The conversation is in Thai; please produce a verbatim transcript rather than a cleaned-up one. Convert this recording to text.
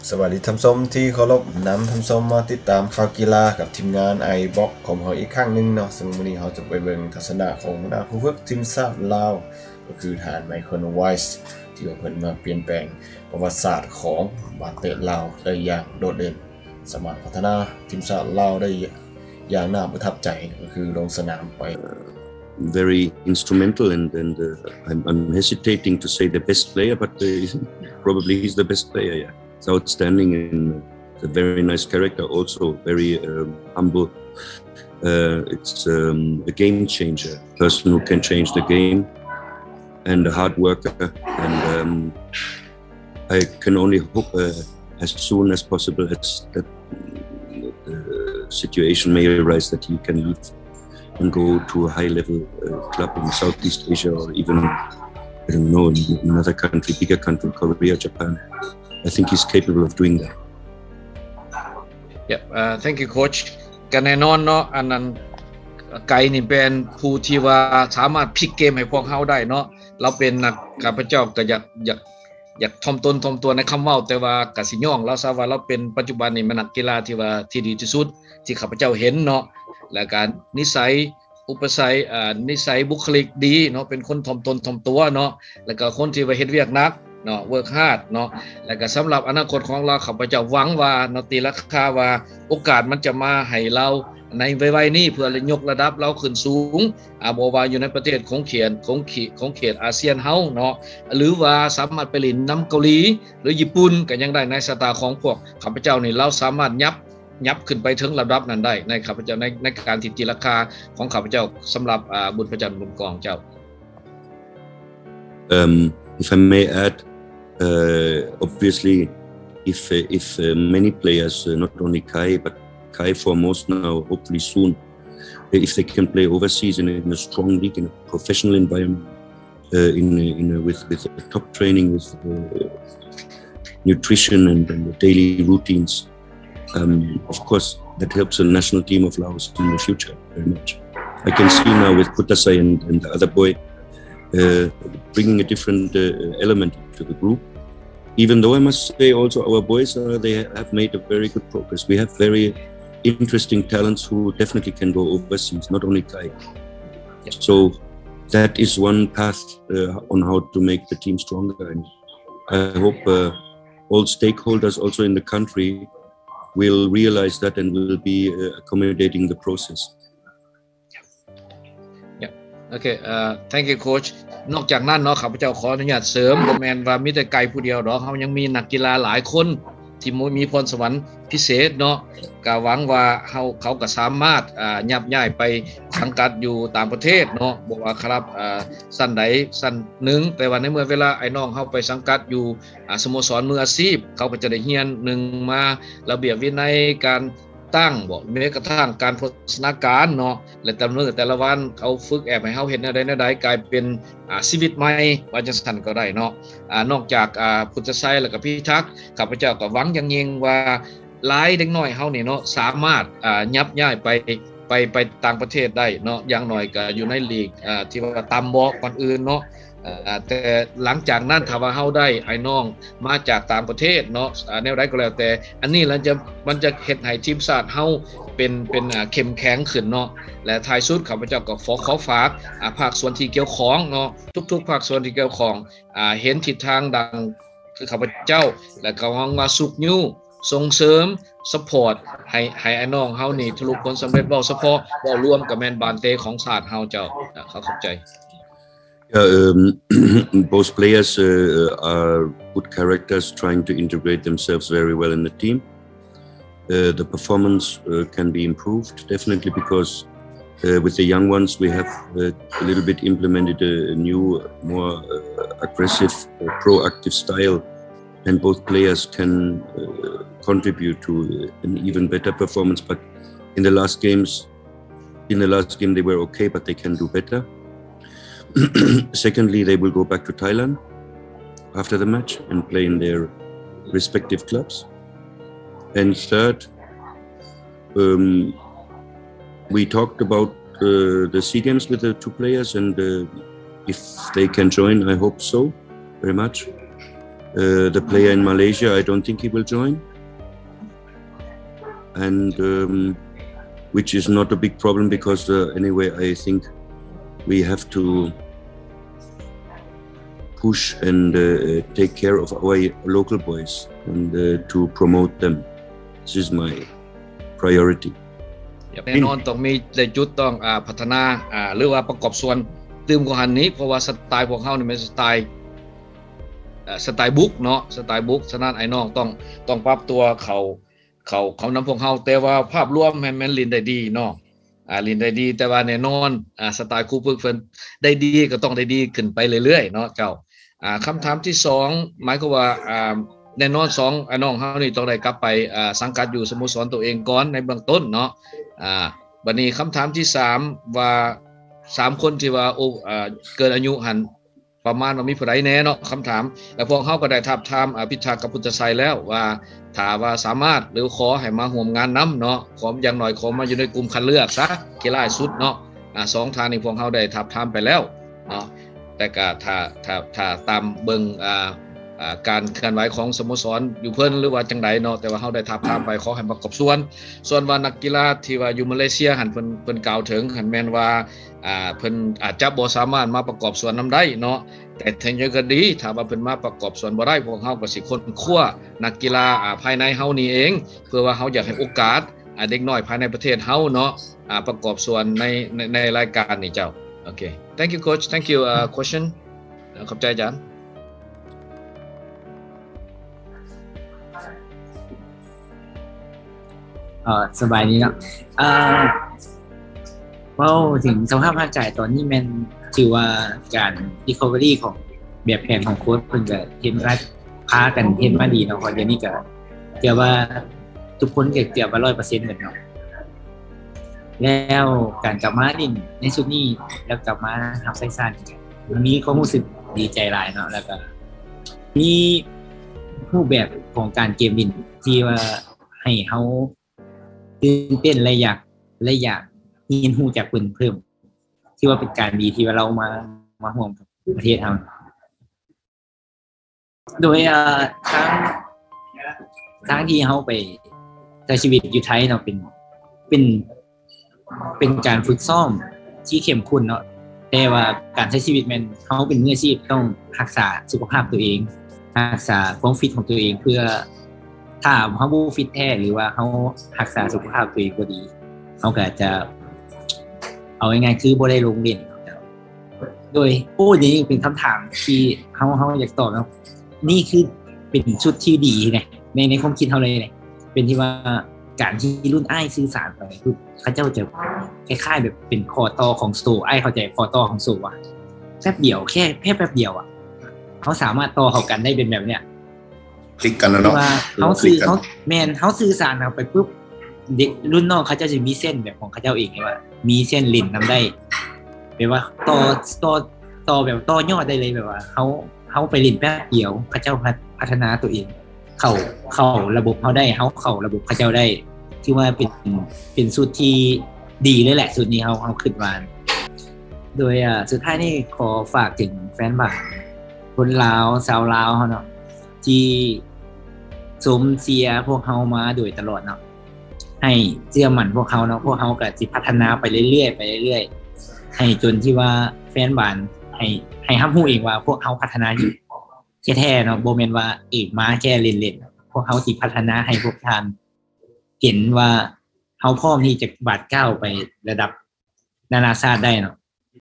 สวัสดีท่านผู้ชมที่เคารพนำท่านผู้ชมมาติดตามข่าวกีฬากับทีมงานไอบล็อกของเราอีกครั้งหนึ่งเนาะซึ่งวันนี้เราจะไปเบิ่งทัศนะของหัวหน้าผู้ฝึกทีมชาติลาวก็คือทหารไมเคิลไวส์ที่ว่าเพิ่นมาเปลี่ยนแปลงประวัติศาสตร์ของบ้านเตะลาวได้อย่างโดดเด่นสามารถพัฒนาทีมชาติลาวได้อย่างน่าประทับใจก็คือลงสนามไป very instrumental and, and uh, I'm, I'm hesitating to say the best player, but uh, probably he's the best player. Yeah, it's outstanding and a very nice character, also very um, humble. Uh, it's um, a game changer, person who can change the game, and a hard worker. And um, I can only hope uh, as soon as possible as that the situation may arise that he can leave and go to a high-level uh, club in Southeast Asia or even, I don't know, in another country, bigger country, Korea, Japan. I think he's capable of doing that. Yeah, uh, thank you, coach. กันแน่นอนเนาะอันนั้นไกนี่เป็นผู้ที่ว่าสามารถพลิกเกมให้พวกเฮาได้เนาะเราเป็นนักข้าพเจ้าก็อยากอยากอยากถ่อมตนถ่อมตัวในคำเว้าแต่ว่าก็สิย่องเราซะว่าเราเป็นปัจจุบันนี่มันนักกีฬาที่ว่าที่ดีที่สุดที่ข้าพเจ้าเห็นเนาะและการนิสัยอุปสัยอ่านิสัยบุคลิกดีเนาะเป็นคนถ่อมตนถ่อมตัวเนาะแล้วก็คนที่ว่าเฮ็ดเวียกหนักเนาะ work hard เนาะแล้วก็สำหรับอนาคตของเราข้าพเจ้าหวังว่าเนาะตีราคาว่าโอกาสมันจะมาให้เราในวัยๆนี้เพื่อยกระดับเราขึ้นสูงอ่าบ่ว่าอยู่ในประเทศของเขตของเขตของเขตอาเซียนเฮาเนาะหรือว่าสามารถไปเล่นนำเกาหลีหรือญี่ปุ่นก็ยังได้ในสตาของพวกข้าพเจ้านี่เราสามารถยับยับขึ้นไปถึงระดับนั้นได้ในข้าพเจ้าในในการที่ตีราคาของข้าพเจ้าสำหรับอ่าบุญพระจันทร์บุญกองเจ้า um if I may add uh, obviously if uh, if uh, many players uh, not only Kai but Kai foremost now hopefully soon if they can play overseas in a, in a strong league in a professional environment uh, in in a, with with a top training with uh, nutrition and, and daily routines. Um, of course, that helps the national team of Laos in the future very much. I can see now with Kutasai and, and the other boy uh, bringing a different uh, element to the group. Even though I must say also our boys, uh, they have made a very good progress. We have very interesting talents who definitely can go overseas, not only Kai. Yep. So that is one path uh, on how to make the team stronger. And I hope uh, all stakeholders also in the country will realize that and will be uh, accommodating the process. Yeah. Okay. Uh, thank you, coach. นอกจากนั้นเนาะข้าพเจ้าขออนุญาตเสริมบ่แม่นว่ามีแต่ไกลผู้เดียวดอกเฮายังมีนักกีฬาหลายคนที่มีพรสวรรค์พิเศษเนาะก็หวังว่าเฮาเขาก็สามารถอ่ายับย้ายไปสังกัดอยู่ต่างประเทศเนาะบ่ว่าครับอ่าสั้นใดสั้นหนึ่งแต่ว่าในเมื่อเวลาไอ้น้องเฮาไปสังกัดอยู่อ่าสโมสรมืออาชีพเขาก็จะได้เรียนหนึ่งมาระเบียบวินัยการตั้งบ่แม้กระทั่งการโภชนาการเนาะและแต่ละมื้อแต่ละวันเขาฝึกแอบให้เฮาเฮ็ดแนวใดแนวใดกลายเป็นอ่าชีวิตใหม่ว่าจังซั่นก็ได้เนาะอ่านอกจากอ่าพุทธไสยแล้วก็พิทักษ์ข้าพเจ้าก็หวังอย่างยิ่งว่าหลายเด็กน้อยเฮานี่เนาะสามารถอ่ายับย้ายไปไปไปต่างประเทศได้เนาะอย่างน้อยก็อยู่ในลีกอ่าที่ว่าต่ำบ่ก่อนอื่นเนาะอ่าแต่หลังจากนั้นถ้าว่าเฮาได้ไอ้น้องมาจากต่างประเทศเนาะอ่าแนวใดก็แล้วแต่อันนี้แล้วจะมันจะเฮ็ดให้ทีมชาติเฮาเป็นเป็นอ่าเข้มแข็งขึ้นเนาะและท้ายสุดข้าพเจ้าก็ขอขอฝากอ่าภาคส่วนที่เกี่ยวข้องเนาะทุกๆภาคส่วนที่เกี่ยวข้องอ่าเห็นทิศทางดังคือข้าพเจ้าและก็หวังว่าสุขยูส่งเสริมซัพพอร์ตให้ให้ไอ้น้องเฮานี่ทะลุผลสำเร็จบ่เฉพาะบ่รวมกับแม่นบานเตของชาติเฮาเจ้าเขาเข้าใจ Yeah, um, both players uh, are good characters trying to integrate themselves very well in the team. Uh, the performance uh, can be improved definitely because uh, with the young ones we have uh, a little bit implemented a, a new, more uh, aggressive, uh, proactive style, and both players can uh, contribute to an even better performance. But in the last games, in the last game they were okay, but they can do better. Secondly, they will go back to Thailand after the match and play in their respective clubs. And third, um, we talked about uh, the SEA Games with the two players, and uh, if they can join, I hope so very much. Uh, the player in Malaysia, I don't think he will join, and um, which is not a big problem because uh, anyway, I think we have to push and uh, take care of our local boys and uh, to promote them. This is my priority. แน่นอนต้องมีในจุดต้องอ่าพัฒนาอ่าหรือว่าประกอบส่วนตื่มกว่าหันนี้เพราะว่าสไตล์พวกเฮานี่เป็นสไตล์เอ่อสไตล์บุกเนาะสไตล์บุกฉะนั้นไอ้น้องต้องต้องปรับตัวเขาเขาเขานำพวกเฮาแต่ว่าภาพรวมแม่นแม่นลินได้ดีเนาะอ่าลินได้ดีแต่ว่าแน่นอนอ่าสไตล์ครูฝึกเพิ่นได้ดีก็ต้องได้ดีขึ้นไปเรื่อยๆเนาะเจ้าอ่าคำถามที่สองหมายความว่าอ่าแน่นอนสองไอ้น้องเฮานี่ต้องได้กลับไปอ่าสังกัดอยู่สโมสรตัวเองก่อนในเบื้องต้นเนาะอ่าบัดนี้คำถามที่สามว่าสามคนที่ว่าโอ้อ่าเกินอายุหันประมาณว่ามีผู้ใดแน่เนาะคำถามแล้วพวกเฮาก็ได้ทับทามอภิชากับพุทธไสยแล้วว่าถ้าว่าสามารถหรือขอให้มาร่วมงานนํเนาะขออย่างน้อยขอมาอยู่ในกลุ่มคัดเลือกซะกีฬาสุดเนาะอ่าสองทางนี้พวกเฮาได้ทับทามไปแล้วเนาะแต่ก็ถ้าถ้าถ้าตามเบิ่งอ่าอ่าการเคลื่อนไหวของสโมสรอยู่เพิ่นหรือว่าจังไดเนาะแต่ว่าเฮาได้ทับทามไปขอให้ประกอบส่วนส่วนว่านักกีฬาที่ว่าอยู่มาเลเซียหันเพิ่นเพิ่นกล่าวถึงหันแม่นว่าอ่าเพิ่นอาจจะบ่สามารถมาประกอบส่วนนำได้เนาะแต่ถึงอย่างก็ดีถ้าว่าเพิ่นมาประกอบส่วนบ่ได้พวกเฮาก็สิค้นคว้านักกีฬาอ่าภายในเฮานี่เองเพื่อว่าเฮาอยากให้โอกาสอ่าเด็กน้อยภายในประเทศเฮาเนาะอ่าประกอบส่วนในในในรายการนี่เจ้าโอเค thank you coach thank you uh question ขอบใจอาจารย์เอ่อสบายดีเนาะเอ่อเว้าถึงสภาพร่างกายตอนนี้มันถือว่าการ recovery ของแบบแผนของโค้ชเพิ่นก็เห็นว่าพากันเห็นมาดีเนาะเพราะเดี๋ยวนี้ก็เกือบว่าทุกคนก็เกือบว่า ร้อยเปอร์เซ็นต์ เหมือนเนาะแล้วการกลับมาดินในชุดนี้แล้วกลับมารับใช้ชาติมันมีความรู้สึกดีใจหลายเนาะแล้วก็มีรูปแบบของการเกมดินที่ว่าให้เฮาตื่นเต้นและอยากและอยากเรียนรู้จากเพิ่นเพิ่มที่ว่าเป็นการดีที่ว่าเรามามาร่วมกับประเทศเฮาโดยอ่าทางทางที่เฮาไปใช้ชีวิตอยู่ไทยเนาะเป็นเป็นเป็นการฝึกซ้อมที่เข้มข้นเนาะแต่ว่าการใช้ชีวิตมันเฮาเป็นมืออาชีพต้องรักษาสุขภาพตัวเองรักษาความฟิตของตัวเองเพื่อถ้าเฮาบ่ฟิตแท้หรือว่าเฮารักษาสุขภาพตัวเองบ่ดีเฮาก็อาจจะเอาง่ายๆคือบ่ได้ลงเล่นโดยโอ้นี่เป็นคำถามที่เฮาเฮาอยากตอบเนาะนี่คือเป็นชุดที่ดีนะในในความคิดเฮาเลยเนี่ยเป็นที่ว่าการที่รุ่นอ้ายสื่อสารไปคือเขาเจ้าจะคล้ายๆแบบเป็นคอต่อของโซอ้ายเข้าใจคอต่อของโซอ่ะแป๊บเดียวแค่แค่แป๊บเดียวอ่ะเขาสามารถต่อเข้ากันได้เป็นแบบเนี้ยคลิกกันแล้วเนาะว่าเขาสื่อเขาแม่นเขาสื่อสารเอาไปปุ๊บเด็กรุ่นน้องเขาเจ้าจะมีเส้นแบบของเขาเจ้าเองว่ามีเส้นลิ้นนำได้แปลว่าต่อต่อต่อแบบต่อยอดได้เลยแบบว่าเขาเขาไปลิ้นแป๊บเดียวเขาเจ้าพัฒนาตัวเองเข้าเข้าระบบเขาได้เขาเข้าระบบเขาเจ้าได้ที่ว่าเป็นเป็นสูตรที่ดีเลยแหละสูตรนี้เขาเขาขึ้นมาโดยอ่าสุดท้ายนี่ขอฝากถึงแฟนบาสคนลาวชาวลาวเฮาเนาะที่สมเสียพวกเฮามาโดยตลอดเนาะให้เชื่อมั่นพวกเฮาเนาะพวกเฮาก็สิพัฒนาไปเรื่อยๆไปเรื่อยๆให้จนที่ว่าแฟนบาสให้ให้รับรู้เองว่าพวกเฮาพัฒนาอยู่แท้ๆเนาะบ่แม่นว่าเอกมาแค่เล่นๆพวกเฮาสิพัฒนาให้พวกท่านเห็นว่าเฮาพร้อมที่จะบาดก้าวไประดับนานาชาติได้เนาะ